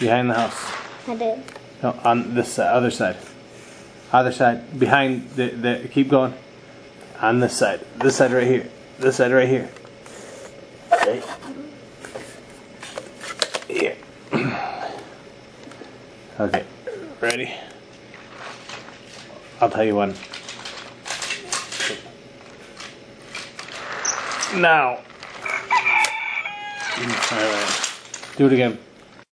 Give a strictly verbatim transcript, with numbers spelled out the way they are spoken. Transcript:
Behind the house. I did. No, on this uh, other side. Other side. Behind the, the, keep going. On this side. This side right here. This side right here. Okay. Here. Okay. Ready? I'll tell you when. Now. Alright. Do it again.